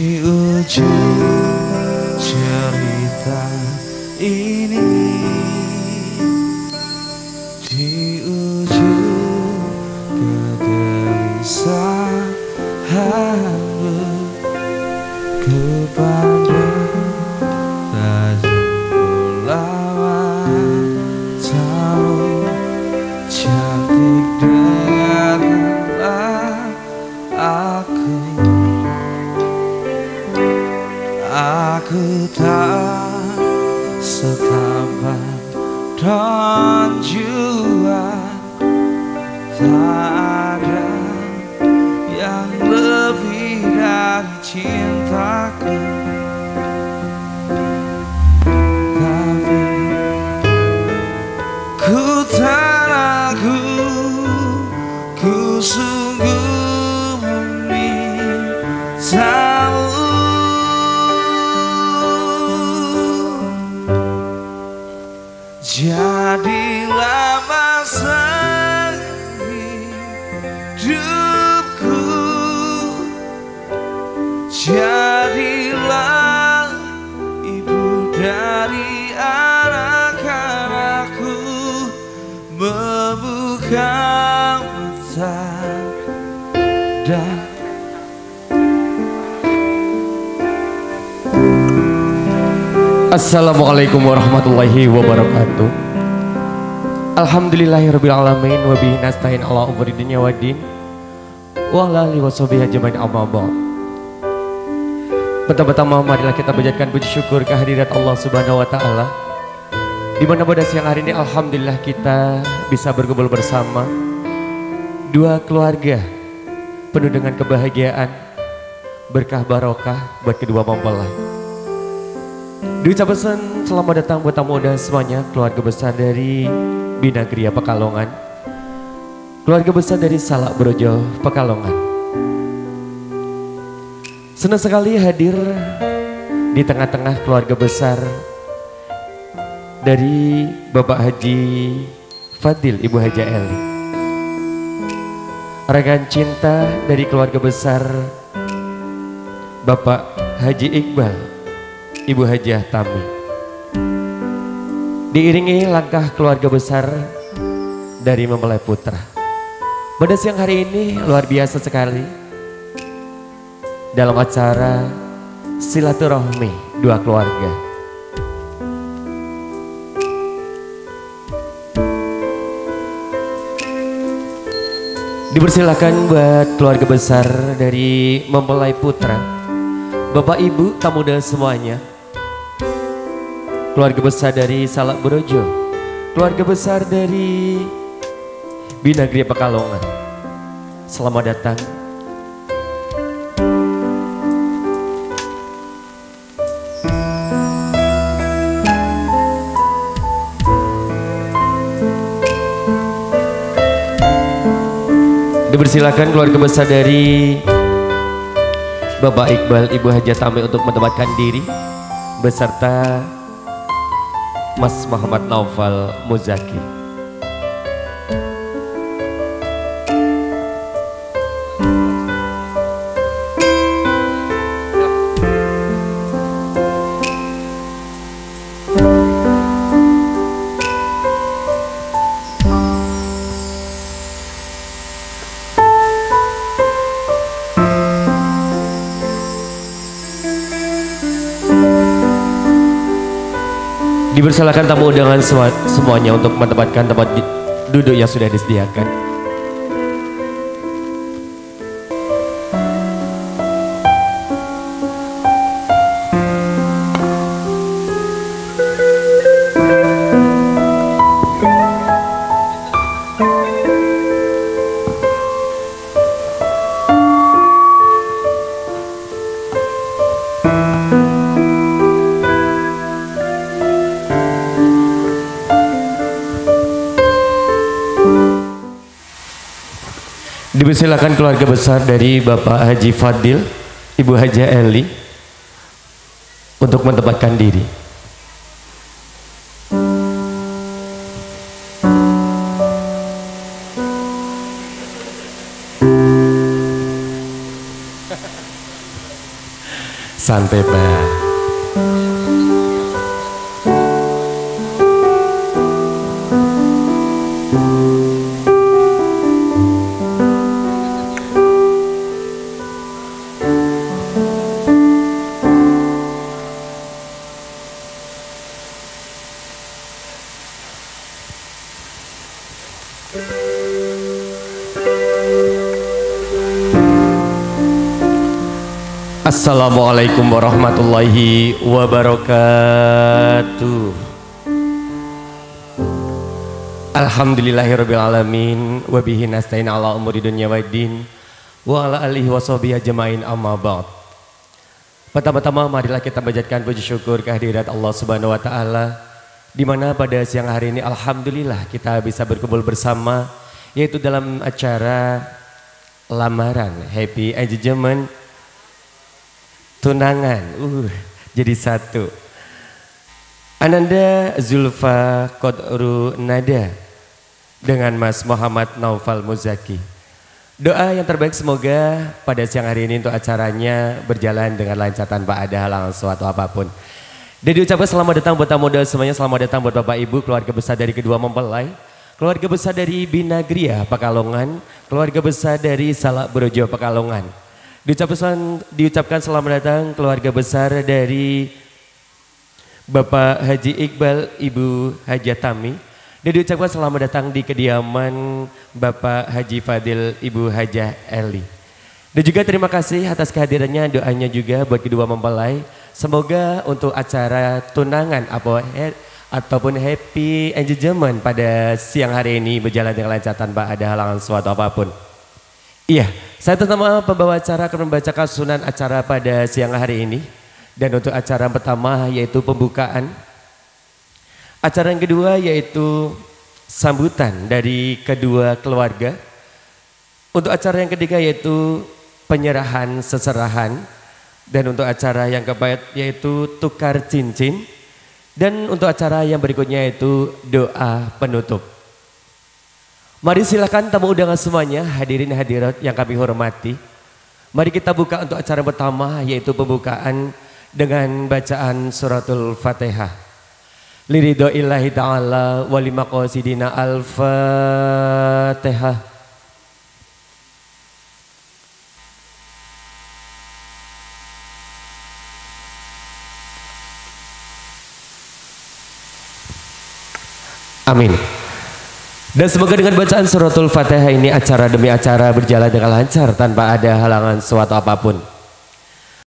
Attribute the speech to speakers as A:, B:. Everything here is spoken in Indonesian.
A: Di ujung cerita ini, di ujung kegelisahanmu, kepada lawan tahu cantik denganlah aku tak setampan dan jua tak ada yang lebih dari cintaku. Tapi ku tak ragu, ku sungguh memintamu. Jadilah masa hidupku, jadilah ibu dari anak-anakku, membuka mata dan
B: Assalamualaikum warahmatullahi wabarakatuh. Alhamdulillahirabbil alamin wa bihi nasta'in ala umuri dunya waddin wa ala alihi washabihi ajmain amma ba'd. Pertama-tama marilah kita panjatkan puji syukur kehadirat Allah Subhanahu wa taala, di mana pada siang hari ini alhamdulillah kita bisa berkumpul bersama dua keluarga penuh dengan kebahagiaan, berkah barokah buat kedua mempelai. Diucap pesan selamat datang buat tamu undangan semuanya, keluarga besar dari Binagria Pekalongan, keluarga besar dari Salak Brojo Pekalongan. Senang sekali hadir di tengah-tengah keluarga besar dari Bapak Haji Fadil, Ibu Haja Eli. Rekan cinta dari keluarga besar Bapak Haji Iqbal, Ibu Hajah Tami. Diiringi langkah keluarga besar dari mempelai putra. Pada siang hari ini luar biasa sekali dalam acara silaturahmi dua keluarga. Dipersilakan buat keluarga besar dari mempelai putra, Bapak Ibu tamu dan semuanya, keluarga besar dari Salak Brojo, keluarga besar dari Binagria Pekalongan, selamat datang. Dipersilakan keluarga besar dari Bapak Iqbal, Ibu Hajah Tami untuk menempatkan diri beserta Mas Muhammad Naufal Muzaki. Dipersilakan tamu undangan semuanya untuk menempatkan tempat duduk yang sudah disediakan. Dipersilakan keluarga besar dari Bapak Haji Fadil, Ibu Haja Eli untuk menempatkan diri. Santai Pak. Assalamualaikum warahmatullahi wabarakatuh. Alhamdulillahirabbil alamin wa bihi nasta'in ala umuri dunya waddin wa ala alihi washabihi ajmain amma ba'd. Pertama-tama marilah kita panjatkan puji syukur kehadirat Allah Subhanahu wa taala di mana pada siang hari ini alhamdulillah kita bisa berkumpul bersama yaitu dalam acara lamaran happy engagement tunangan jadi satu. Ananda Zulfa Qadru Nada dengan Mas Muhammad Naufal Muzaki. Doa yang terbaik semoga pada siang hari ini untuk acaranya berjalan dengan lancar tanpa ada halangan suatu apapun. Dan diucapkan selamat datang buat tamu semuanya, selamat datang buat Bapak Ibu, keluarga besar dari kedua mempelai, keluarga besar dari Binagria Pekalongan, keluarga besar dari Salak Brojo Pekalongan. Diucapkan selamat datang keluarga besar dari Bapak Haji Iqbal, Ibu Hajatami. Dan diucapkan selamat datang di kediaman Bapak Haji Fadil, Ibu Hajah Eli. Dan juga terima kasih atas kehadirannya, doanya juga buat kedua mempelai. Semoga untuk acara tunangan ataupun happy engagement pada siang hari ini berjalan dengan lancar tanpa ada halangan suatu apapun. Iya, saya pertama pembawa acara akan membacakan sunan acara pada siang hari ini. Dan untuk acara pertama yaitu pembukaan. Acara yang kedua yaitu sambutan dari kedua keluarga. Untuk acara yang ketiga yaitu penyerahan seserahan. Dan untuk acara yang keempat yaitu tukar cincin. Dan untuk acara yang berikutnya yaitu doa penutup. Mari silakan tamu undangan semuanya, hadirin hadirat yang kami hormati. Mari kita buka untuk acara pertama yaitu pembukaan dengan bacaan suratul Fatihah. Liridhoillahi ta'ala wa limaqasidina al-Fatihah. Amin. Dan semoga dengan bacaan suratul Fatihah ini acara demi acara berjalan dengan lancar tanpa ada halangan suatu apapun.